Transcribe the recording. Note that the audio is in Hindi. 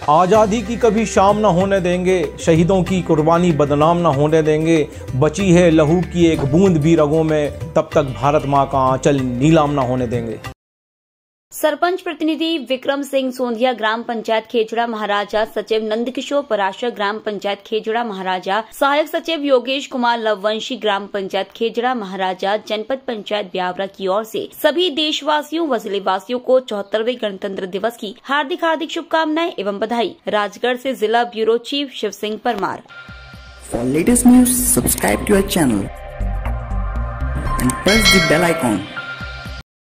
आज़ादी की कभी शाम न होने देंगे, शहीदों की कुर्बानी बदनाम न होने देंगे। बची है लहू की एक बूंद भी रगों में, तब तक भारत माँ का आंचल नीलाम न होने देंगे। सरपंच प्रतिनिधि विक्रम सिंह सोंधिया ग्राम पंचायत खेजड़ा महाराजा, सचिव नंदकिशोर पराशर ग्राम पंचायत खेजड़ा महाराजा, सहायक सचिव योगेश कुमार लववंशी ग्राम पंचायत खेजड़ा महाराजा, जनपद पंचायत ब्यावरा की ओर से सभी देशवासियों व जिलेवासियों को 74वें गणतंत्र दिवस की हार्दिक शुभकामनाएं एवं बधाई। राजगढ़ से जिला bureau chief Shiv Singh Parmar. For latest news, subscribe to our channel and press the bell icon.